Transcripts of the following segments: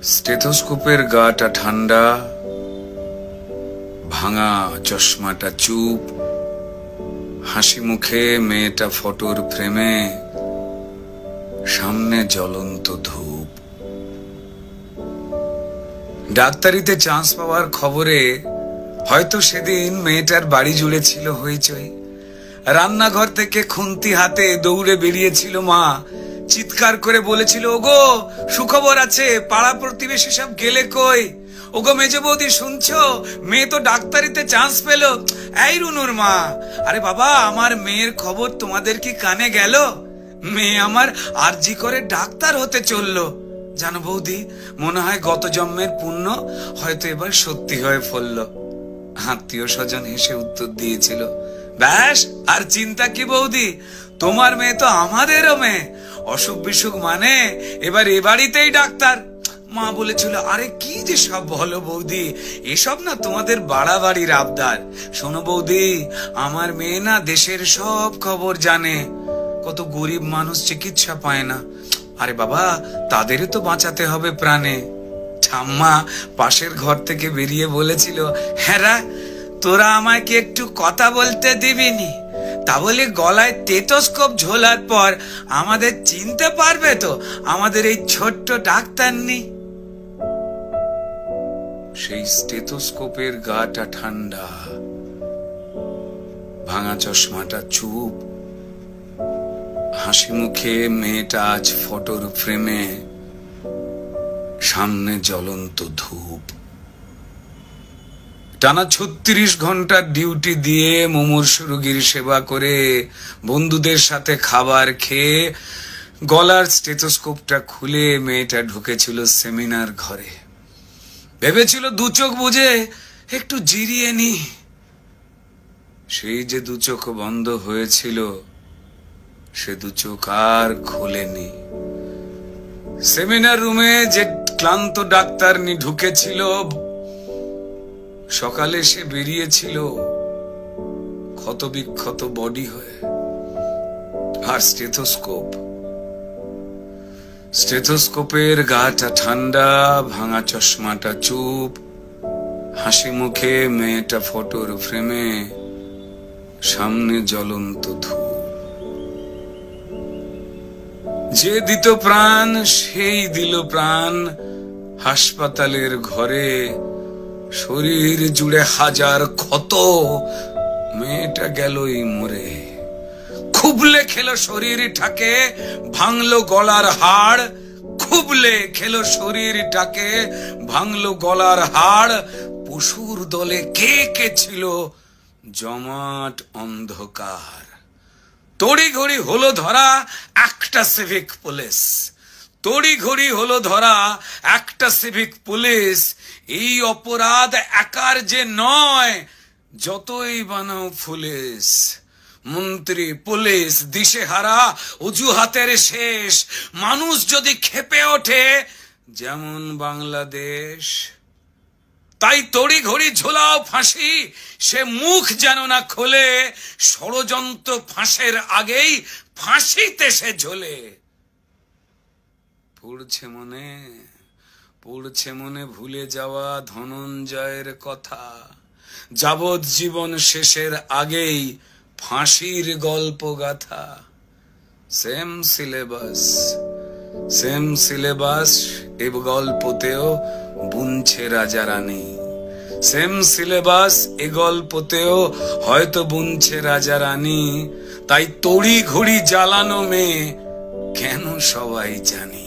স্টেথোস্কোপের গাটা ঠান্ডা, ভাঙা চশমাটা চুপ, হাসি মুখে মেয়েটা ফটোর ফ্রেমে, সামনে জ্বলন্ত ধূপ। ডাক্তারিতে চান্স পাওয়ার খবরে হয়তো সেদিন মেয়েটার বাড়ি জুড়ে ছিল হইচই। রান্নাঘর থেকে খুন্তি হাতে দৌড়ে বেরিয়েছিল মা, চিৎকার করে বলেছিল, ওগো সুখবর আছে, পাড়া প্রতিবেশী সব গেলে কই? ওগো মেজ বৌদি শুনছো, মেয়ে তো ডাক্তারিতে চান্স পেল। এই রুনুর মা, আরে বাবা আমার মেয়ের খবর তোমাদের কি কানে গেল? মেয়ে আমার আরজি করে ডাক্তার হতে চললো। জানো বৌদি, মনে হয় গত জন্মের পুণ্য হয়তো এবার সত্যি হয়ে ফলল। আত্মীয় স্বজন হেসে উত্তর দিয়েছিল, ব্যাস আর চিন্তা কি বৌদি, তোমার মেয়ে তো আমাদেরও মেয়ে, অসুখ বিসুখ মানে এবার এ বাড়িতেই ডাক্তার। মা বলেছিল, আরে কি যে সব বলো বৌদি, এসব না তোমাদের বাড়াবাড়ির আবদার। শোনো বৌদি, আমার মেয়ে না দেশের সব খবর জানে, কত গরিব মানুষ চিকিৎসা পায় না। আরে বাবা, তাদেরও তো বাঁচাতে হবে প্রাণে। ঠাম্মা পাশের ঘর থেকে বেরিয়ে বলেছিল, হ্যাঁ তোরা আমায় কি একটু কথা বলতে দিবিনি? তা বলে গলায় স্টেথোস্কোপ ঝোলার পর আমাদের চিনতে পারবে তো আমাদের এই ছোট্ট ডাক্তার নেই? সেই স্টেথোস্কোপের গাটা ঠান্ডা, ভাঙা চশমাটা চুপ, হাসি মুখে মেয়েটা আজ ফটোর ফ্রেমে, সামনে জ্বলন্ত ধূপ। টানা 36 ঘন্টার ডিউটি দিয়ে মুমূর্ষু রোগীর সেবা করে বন্ধুদের সাথে খাবার খেয়ে গলার স্টেথোস্কোপটা খুলে মেয়েটা ঢুকেছিল সেমিনার ঘরে। ভেবেছিল দু চোখ বুঝে একটু জিরিয়ে নি। সেই যে দু চোখ বন্ধ হয়েছিল, সে দু চোখ আর খোলেনি। সেমিনার রুমে যে ক্লান্ত ডাক্তারনি ঢুকেছিল, সকালে সে বেরিয়েছিল ক্ষত বিক্ষত বডি হয়ে। আর স্টেথোস্কোপের গাটা ঠান্ডা, ভাঙা চশমাটা চুপ, হাসি মুখে মেয়েটা ফটোর ফ্রেমে, সামনে জ্বলন্ত ধূপ। যে দিত প্রাণ সেই দিল প্রাণ হাসপাতালের ঘরে, শরীর জুড়ে হাজার ক্ষত, মেয়েটা গেলই মরে। খুবলে খেলো শরীরটাকে, ভাঙলো গলার হাড়, খুবলে খেলো শরীরটাকে, ভাঙলো গলার হাড়। পশুর দলে কে কে ছিল জমাট অন্ধকার। তড়িঘড়ি হলো ধরা একটা সিভিক পুলিশ, তড়িঘড়ি হলো ধরা একটা সিভিক পুলিশ। এই অপরাধ একার যে নয়, যতই বানাও পুলিশ। মন্ত্রী পুলিশ দিশেহারা, অজুহাতের শেষ। মানুষ যদি ক্ষেপে ওঠে যেমন বাংলাদেশ, তাই তড়িঘড়ি ঝোলাও ফাঁসি, সে মুখ যেন না খোলে। ষড়যন্ত্র ফাঁসের আগেই ফাঁসিতে সে ঝোলে। পড়ছে মনে ভুলে যাওয়া ধনঞ্জয়ের কথা, যাবজ্জীবন শেষের আগেই ফাঁসির গল্প গাথা। সেম সিলেবাস এ গল্পতেও বুনছে রাজা রানী, সেম সিলেবাস এ গল্পতেও হয়তো বুনছে রাজা রানী। তাই তড়ি ঘড়ি জ্বালানো মেয়ে কেন সবাই জানি।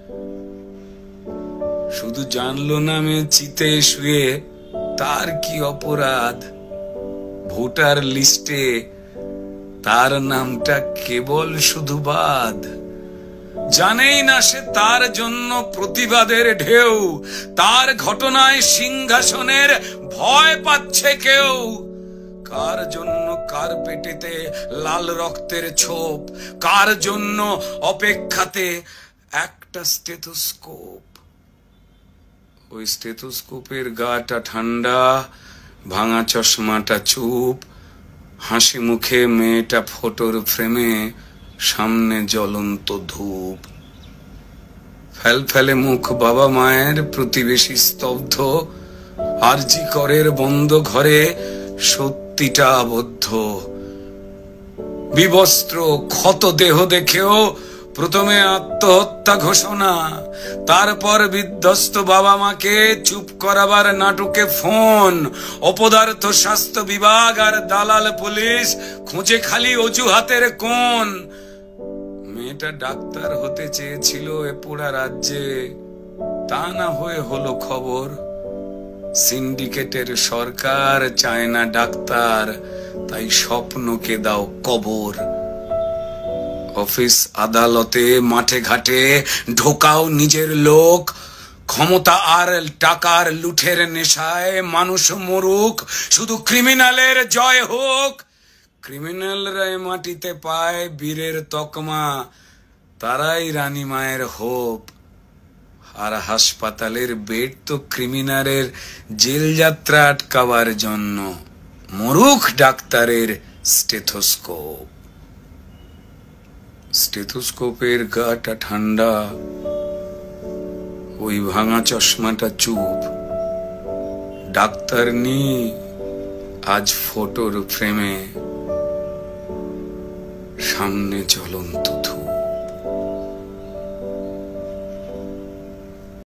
শুধু জানলো না মেয়ে চিতে শুয়ে তার কি অপরাধ, ভোটার লিস্টে তার নামটা কেবল শুধু বাদ। জানেই না সে তার জন্য প্রতিবাদের ঢেউ, তার ঘটনায় সিংহাসনের ভয় পাচ্ছে কেউ। কার জন্য কার পেটেতে লাল রক্তের ছোপ, কার জন্য অপেক্ষাতে একটা স্টেথোস্কোপ। ওই স্টেথোস্কোপের গাটা ঠান্ডা, ভাঙা চশমাটা চুপ, হাসি মুখে মেয়েটা ফটোর ফ্রেমে, সামনে জ্বলন্ত ধূপ। ফেল ফেলে মুখ বাবা মায়ের, প্রতিবেশী স্তব্ধ, আরজি করের বন্ধ ঘরে সত্যিটা আবদ্ধ। বিবস্ত্র ক্ষত দেহ দেখেও প্রথমে আত্মহত্যা ঘোষণা, তারপর বিধ্বস্ত বাবা মাকে চুপ করাবার নাটকে ফোন। অপদার্থ স্বাস্থ্য বিভাগ আর দালাল পুলিশ খুঁজে খালি অজুহাতের কোণ। মেয়েটা ডাক্তার হতে চেয়েছিল এ পোড়া রাজ্যে, তা না হয়ে হলো খবর। সিন্ডিকেটের সরকার চায় না ডাক্তার, তাই স্বপ্নকে দাও কবর। অফিস আদালতে মাঠে ঘাটে ঢোকাও নিজের লোক, ক্ষমতা আর টাকার লুঠের নেশায় মানুষ মরুক, শুধু ক্রিমিনালের জয় হোক। ক্রিমিনালরা মাটিতে পায় বীরের তকমা, তারাই রানী মায়ের হোপ। আর হাসপাতালের বেড তো ক্রিমিনালের জেল যাত্রা আটকাবার জন্য, মরুখ ডাক্তারের স্টেথোস্কোপ। স্টেথোস্কোপের গাটা ঠান্ডা, ওই ভাঙা চশমাটা চুপ। ডাক্তার নি আজ ফটোর ফ্রেমে, সামনে জ্বলন্ত ধূপ।